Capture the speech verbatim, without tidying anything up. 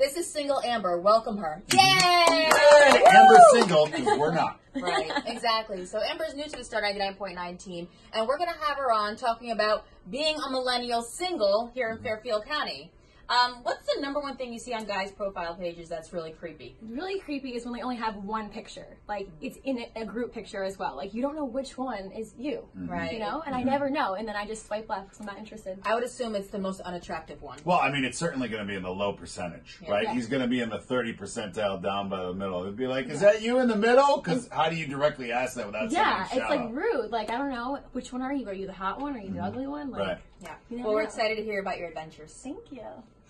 This is single Amber. Welcome her. Yay! Yay! Amber's single because we're not. Right, exactly. So Amber's new to the Star ninety-nine point nine team, and we're going to have her on talking about being a millennial single here in Fairfield County. Um, what's the number one thing you see on guys' profile pages that's really creepy? Really creepy is when they only have one picture. Like, it's in a, a group picture as well. Like, you don't know which one is you. Mm-hmm. Right. You know? And mm-hmm. I never know. And then I just swipe left because I'm not interested. I would assume it's the most unattractive one. Well, I mean, it's certainly going to be in the low percentage, yeah. right? Yeah. He's going to be in the thirty percentile down by the middle. It'd be like, is yeah. that you in the middle? Because how do you directly ask that without yeah, saying it's like rude. Like, I don't know. Which one are you? Are you the hot one? Are you the mm-hmm. ugly one? Like, right. Yeah. Well, we're know. excited to hear about your adventures. Thank you.